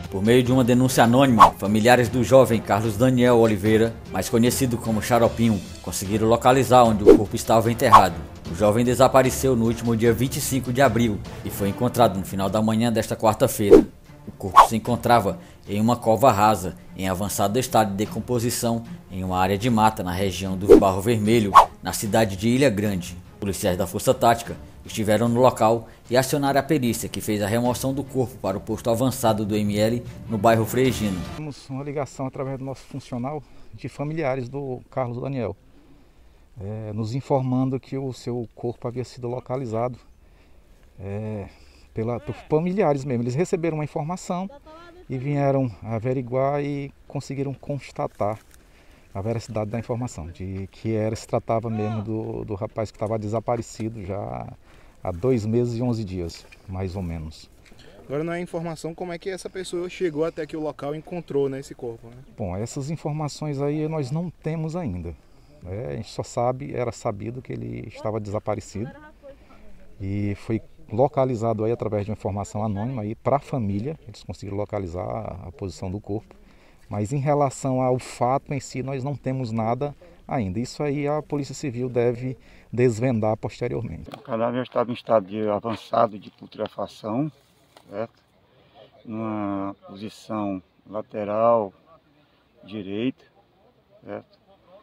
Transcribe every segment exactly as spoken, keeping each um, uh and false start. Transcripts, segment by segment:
Por meio de uma denúncia anônima, familiares do jovem Carlos Daniel Oliveira, mais conhecido como Xaropinho, conseguiram localizar onde o corpo estava enterrado. O jovem desapareceu no último dia vinte e cinco de abril e foi encontrado no final da manhã desta quarta-feira. O corpo se encontrava em uma cova rasa, em avançado estado de decomposição, em uma área de mata na região do Barro Vermelho, na cidade de Ilha Grande. Policiais da Força Tática estiveram no local e acionaram a perícia, que fez a remoção do corpo para o posto avançado do M L no bairro Frejino. Temos uma ligação através do nosso funcional de familiares do Carlos Daniel, é, nos informando que o seu corpo havia sido localizado é, pela, por familiares mesmo. Eles receberam uma informação e vieram averiguar e conseguiram constatar a veracidade da informação, de que era, se tratava mesmo do, do rapaz que estava desaparecido já há dois meses e onze dias, mais ou menos. Agora não é informação como é que essa pessoa chegou até aqui o local e encontrou, né, esse corpo, né? Bom, essas informações aí nós não temos ainda. Né? A gente só sabe, era sabido que ele estava desaparecido e foi localizado aí através de uma informação anônima aí para a família. Eles conseguiram localizar a, a posição do corpo. Mas em relação ao fato em si, nós não temos nada ainda. Isso aí a Polícia Civil deve desvendar posteriormente. O cadáver estava em estado de avançado de putrefação, certo? Numa posição lateral direita, certo?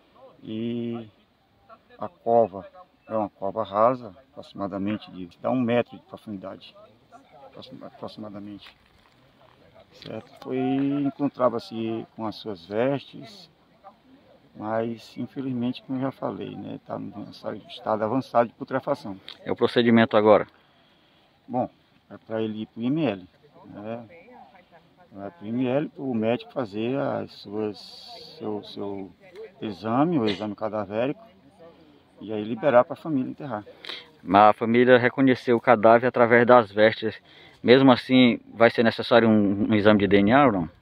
E a cova é uma cova rasa, aproximadamente de dá um metro de profundidade, aproximadamente. Certo? Foi, encontrava-se com as suas vestes, mas infelizmente, como eu já falei, né, está no estado avançado de putrefação. É o procedimento agora? Bom, é para ele ir para o I M L, né? Vai para o I M L para o médico fazer as suas, seu, seu exame, o exame cadavérico, e aí liberar para a família enterrar. Mas a família reconheceu o cadáver através das vestes. Mesmo assim, vai ser necessário um, um exame de D N A ou não?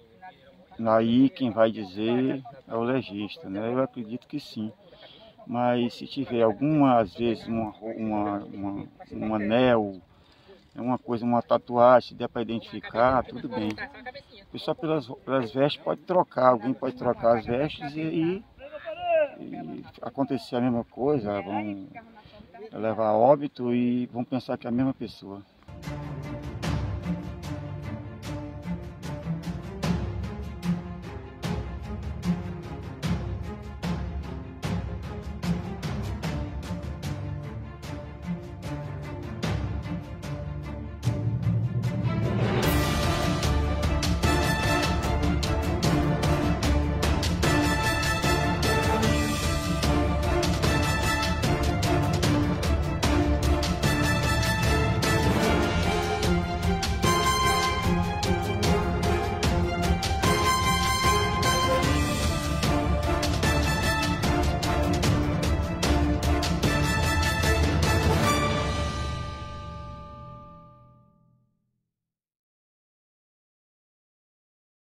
Aí quem vai dizer é o legista, né? Eu acredito que sim. Mas se tiver alguma, às vezes, uma, uma, uma, um anel, uma coisa, uma tatuagem, se der para identificar, tudo bem. Só pelas, pelas vestes pode trocar, alguém pode trocar as vestes e, e, e acontecer a mesma coisa, vão levar a óbito e vão pensar que é a mesma pessoa.